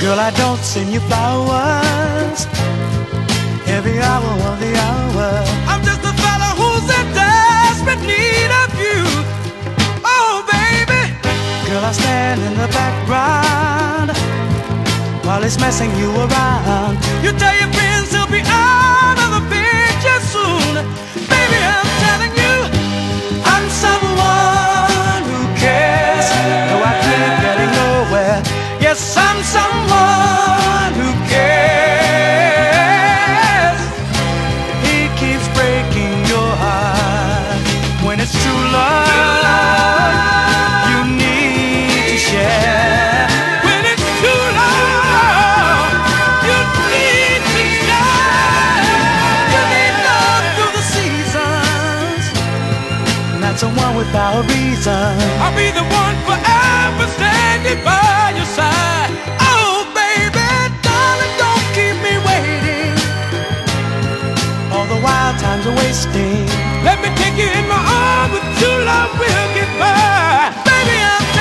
Girl, I don't send you flowers every hour of the hour. I'm just a fella who's in desperate need of you. Oh, baby. Girl, I stand in the background while it's messing you around. You tell your friends he'll be out of the picture soon. Baby, I'm telling you, I'm someone who cares. Though I keep getting nowhere, yes, I'm someone who cares. He keeps breaking your heart when it's true love you need to share. When it's true love you need to share. You need love through the seasons, not someone without reason. I'll be the one forever standing by your side. Oh, baby, darling, don't keep me waiting. All the wild times are wasting. Let me take you in my arms, with true love we'll get by. Baby, I'm